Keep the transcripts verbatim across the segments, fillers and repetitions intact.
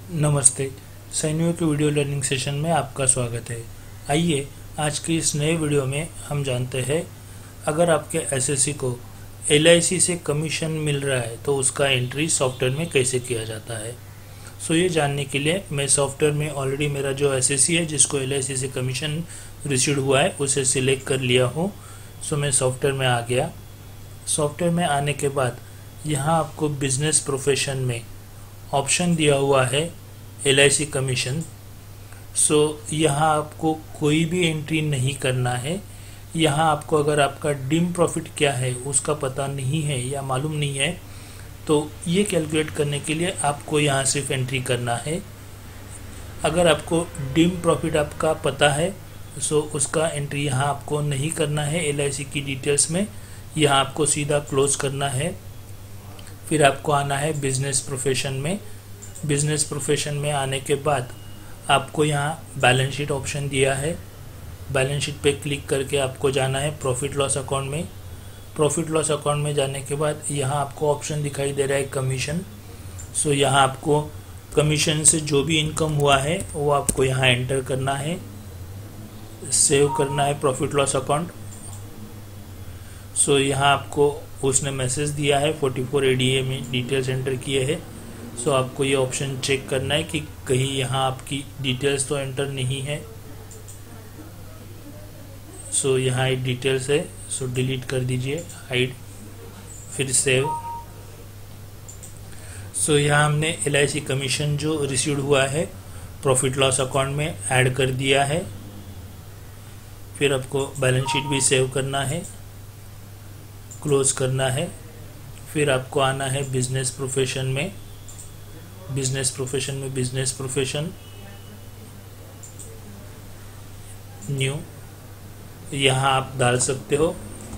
नमस्ते। सैनियों की video learning session में आपका स्वागत है। आइए आज की इस नए वीडियो में हम जानते हैं, अगर आपके एसएससी को एल आई सी से कमीशन मिल रहा है तो उसका एंट्री सॉफ्टवेयर में कैसे किया जाता है। सो ये जानने के लिए मैं सॉफ्टवेयर में ऑलरेडी मेरा जो एसएससी है जिसको एल आई सी से कमीशन रिसीव हुआ है उसे सिलेक्ट कर लिया हूँ। सो मैं सॉफ्टवेयर में आ गया। सॉफ्टवेयर में आने के बाद यहाँ आपको बिजनेस प्रोफेशन में ऑप्शन दिया हुआ है एल आई सी कमीशन। सो यहाँ आपको कोई भी एंट्री नहीं करना है। यहाँ आपको अगर आपका डिम प्रॉफिट क्या है उसका पता नहीं है या मालूम नहीं है तो ये कैलकुलेट करने के लिए आपको यहाँ सिर्फ एंट्री करना है। अगर आपको डिम प्रॉफिट आपका पता है सो उसका एंट्री यहाँ आपको नहीं करना है एल आई सी की डिटेल्स में। यहाँ आपको सीधा क्लोज करना है। फिर आपको आना है बिजनेस प्रोफेशन में। बिजनेस प्रोफेशन में आने के बाद आपको यहाँ बैलेंस शीट ऑप्शन दिया है। बैलेंस शीट पे क्लिक करके आपको जाना है प्रॉफिट लॉस अकाउंट में। प्रॉफिट लॉस अकाउंट में जाने के बाद यहाँ आपको ऑप्शन दिखाई दे रहा है कमीशन। सो यहाँ आपको कमीशन से जो भी इनकम हुआ है वो आपको यहाँ एंटर करना है, सेव करना है प्रॉफिट लॉस अकाउंट। सो यहाँ आपको उसने मैसेज दिया है forty four A D A में डिटेल्स एंटर किए हैं। सो आपको ये ऑप्शन चेक करना है कि कहीं यहाँ आपकी डिटेल्स तो एंटर नहीं है। सो यहाँ एक डिटेल्स है, सो डिलीट कर दीजिए, हाइड, फिर सेव। सो यहाँ हमने एल आई सी कमीशन जो रिसीव्ड हुआ है प्रॉफिट लॉस अकाउंट में ऐड कर दिया है। फिर आपको बैलेंस शीट भी सेव करना है, क्लोज करना है। फिर आपको आना है बिजनेस प्रोफेशन में। बिजनेस प्रोफेशन में बिजनेस प्रोफेशन न्यू यहाँ आप डाल सकते हो।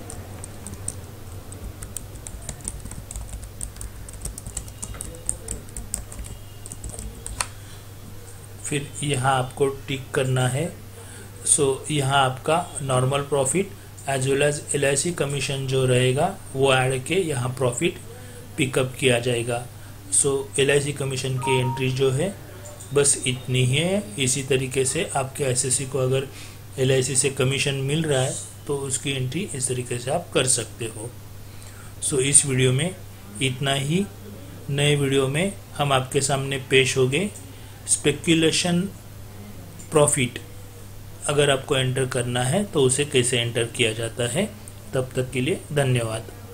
फिर यहाँ आपको टिक करना है। सो यहाँ आपका normal profit as well as L I C commission जो रहेगा वो ऐड के यहाँ प्रॉफिट पिकअप किया जाएगा। So L I C commission की एंट्री जो है बस इतनी ही है। इसी तरीके से आपके एसएससी को अगर एल आई सी से कमीशन मिल रहा है तो उसकी एंट्री इस तरीके से आप कर सकते हो। सो इस वीडियो में इतना ही। नए वीडियो में हम आपके सामने पेश होंगे स्पेक्यूलेशन प्रॉफिट अगर आपको एंटर करना है तो उसे कैसे एंटर किया जाता है। तब तक के लिए धन्यवाद।